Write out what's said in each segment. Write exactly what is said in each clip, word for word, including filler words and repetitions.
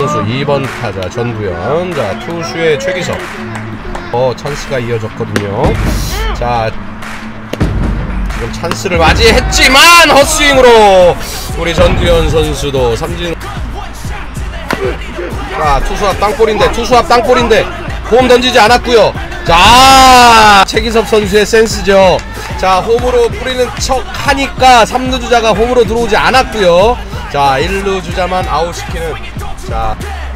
선수 이 번 타자 전두현. 자, 투수의 최기석. 어, 찬스가 이어졌거든요. 자, 지금 찬스를 맞이했지만 헛스윙으로 우리 전두현 선수도 삼진. 자, 투수 앞 땅볼인데 투수 앞 땅볼인데 홈 던지지 않았고요. 자, 최기섭 선수의 센스죠. 자, 홈으로 뿌리는 척 하니까 삼루 주자가 홈으로 들어오지 않았고요. 자, 일루 주자만 아웃시키는, 자,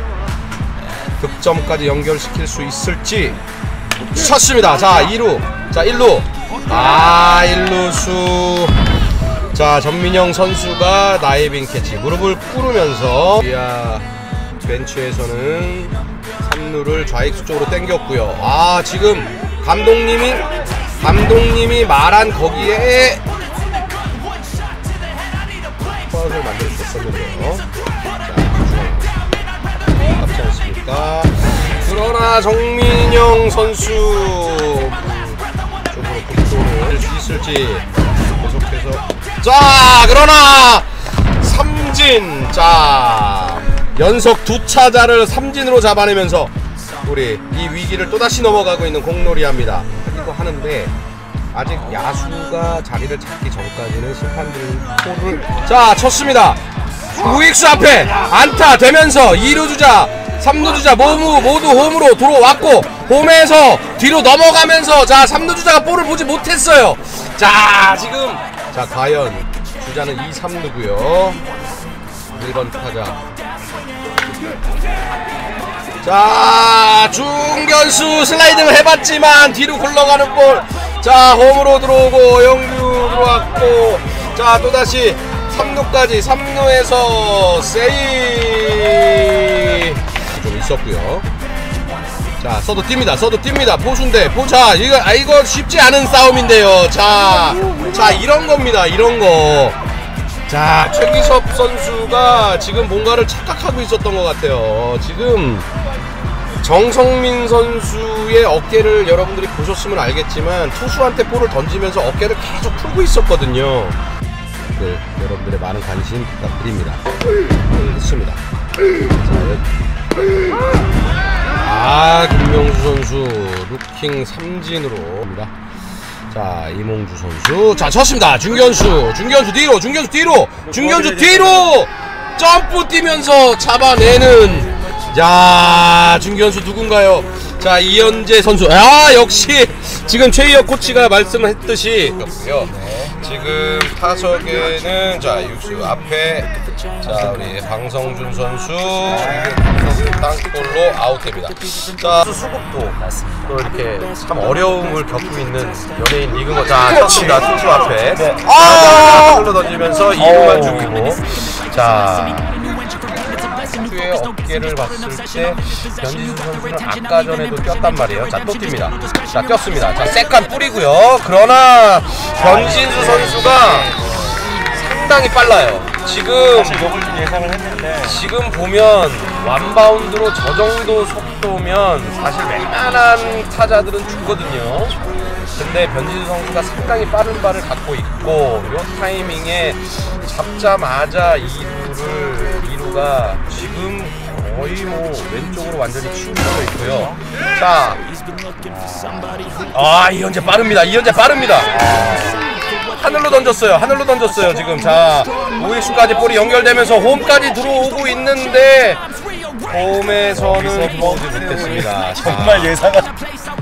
득점까지 연결시킬 수 있을지. 쳤습니다. 자, 이루. 자, 일루. 아, 일루수. 자, 전민영 선수가 다이빙 캐치. 무릎을 꿇으면서 이야, 벤치에서는 삼루를 좌익수 쪽으로 당겼고요. 아, 지금 감독님이 감독님이 말한 거기에 파울을 만들 수 있었는데요. 자, 아깝지 않습니까? 그러나 정민영 선수 쪽으로 공도를 할 수 있을지. 계속해서, 자, 그러나 삼진. 자, 연속 두 타자를 삼진으로 잡아내면서 우리 이 위기를 또다시 넘어가고 있는 공놀이합니다. 하기도 하는데 아직 야수가 자리를 찾기 전까지는 심판들이 포를, 자, 쳤습니다. 우익수 앞에 안타 되면서 이루 주자 삼루 주자 모두 모두 홈으로 들어왔고, 홈에서 뒤로 넘어가면서, 자, 삼루 주자가 볼을 보지 못했어요. 자, 지금, 자, 과연 주자는 이, 삼루고요 일 번 타자. 자, 중견수 슬라이딩을 해봤지만 뒤로 굴러가는 볼. 자, 홈으로 들어오고 영구 들어왔고, 자, 또다시 삼루까지. 삼루에서 세이 좀 있었고요. 자, 서도 뜁니다. 서도 뜁니다. 포수인데 포자 이거 아 이거 쉽지 않은 싸움인데요. 자, 자, 이런 겁니다. 이런 거. 자, 최기섭 선수가 지금 뭔가를 착각하고 있었던 것 같아요. 지금 정성민 선수의 어깨를 여러분들이 보셨으면 알겠지만 투수한테 볼을 던지면서 어깨를 계속 풀고 있었거든요. 네, 여러분들의 많은 관심 부탁드립니다. 했습니다. 아, 김명수 선수 루킹 삼진으로입니다. 자, 이몽주 선수. 자, 쳤습니다. 중견수. 중견수 뒤로. 중견수 뒤로. 중견수 뒤로. 점프 뛰면서 잡아내는. 자, 중견수 누군가요? 자, 이현재 선수. 아, 역시 지금 최희혁 코치가 말씀했듯이 지금 타석에는, 자, 육수 앞에, 자, 우리 방성준 선수 땅볼로 아웃됩니다. 자, 수국도 또 이렇게 참 어려움을 겪고 있는 연예인 리그거. 자, 쳤습니다. 투수 앞에. 아! 흘러 던지면서 이루만 죽이고. 자, 투수의 어깨를 봤을 때 변진수 선수는 아까 전에도 뛰었단 말이에요. 자, 또 뜁니다. 자, 뛰었습니다. 자, 세컨 뿌리고요. 그러나 변진수 선수가 상당히 빨라요. 지금 예상을 했는데 지금 보면 완바운드로 저 정도 속도면 사실 웬만한 타자들은 죽거든요. 근데 변진수 선수가 상당히 빠른 발을 갖고 있고, 요 타이밍에 잡자마자 이루를 이루가 지금 거의 뭐 왼쪽으로 완전히 치우쳐져 있고요. 자, 아, 이현재 빠릅니다. 이현재 빠릅니다. 하늘로 던졌어요. 하늘로 던졌어요. 지금, 자, 우익수까지 볼이 연결되면서 홈까지 들어오고 있는데 홈에서는 들어오지 못했습니다. 정말 예상을 잘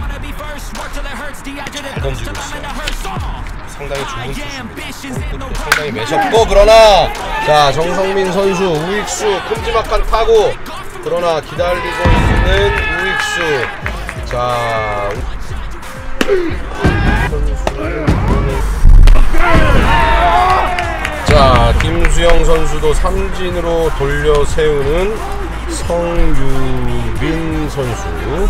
던지고 있어요. 상당히 좋은 투수입니다. 상당히 매섭고, 그러나 자, 정성민 선수 우익수 큼지막한 타구. 그러나 기다리고 있는 우익수. 자, 자, 김수영 선수도 삼진으로 돌려 세우는 성유빈 선수.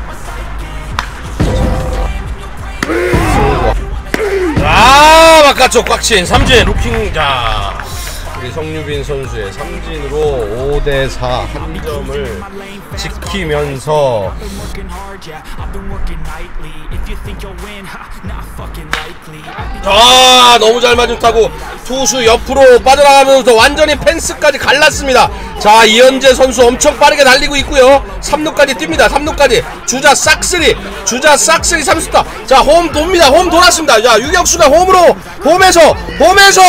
아, 바깥쪽 꽉친 삼진 루킹. 자, 우리 성유빈 선수의 삼진으로 오 대 사 한 점을 지키면서, 아, 너무 잘 맞은 타구. 투수 옆으로 빠져나가면서 완전히 펜스까지 갈랐습니다. 자, 이현재 선수 엄청 빠르게 달리고 있고요. 삼 루까지 뜁니다. 삼 루까지. 주자 싹쓸이. 주자 싹쓸이 삼 루타. 자, 홈 돕니다. 홈 돌았습니다. 자, 유격수가 홈으로 홈에서 홈에서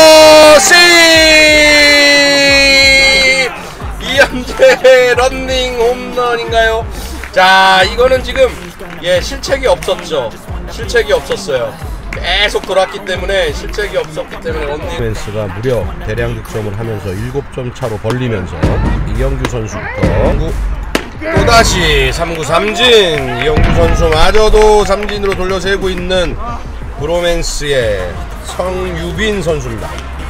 세이브. 이현재 런닝 홈런인가요? 자, 이거는 지금 예, 실책이 없었죠. 실책이 없었어요. 계속 돌았기 때문에 실책이 없었기 때문에 런닝맨스가 무려 대량 득점을 하면서 일곱 점 차로 벌리면서 이영규 선수부터 또다시 삼 구 삼진. 이영규 선수마저도 삼진으로 돌려세우고 있는 브로맨스의 성유빈 선수입니다.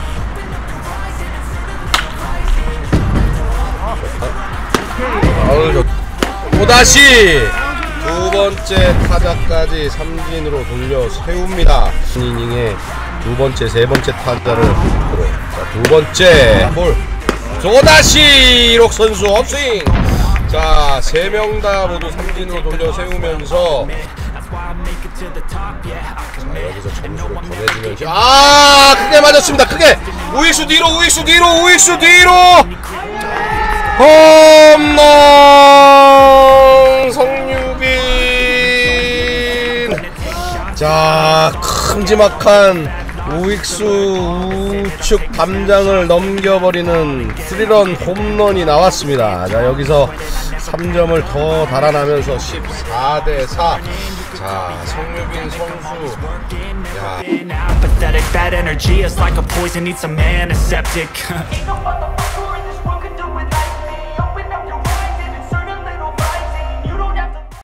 아우, 좋... 또다시 두 번째 타자까지 삼진으로 돌려 세웁니다. 이닝의 두 번째, 세 번째 타자를 들어. 자, 두 번째 볼. 또다시 이록 선수 업스윙. 자, 세 명 다 모두 삼진으로 돌려 세우면서 자, 여기서 점수를 더 내주면서 아, 크게 맞았습니다. 크게 우익수 뒤로, 우익수 뒤로, 우익수 뒤로. 홈런 성유빈. 자, 큼지막한 우익수 우측 담장을 넘겨버리는 스리런 홈런이 나왔습니다. 자, 여기서 삼 점을 더 달아나면서 십사 대 사. 자, 성유빈 선수. 야.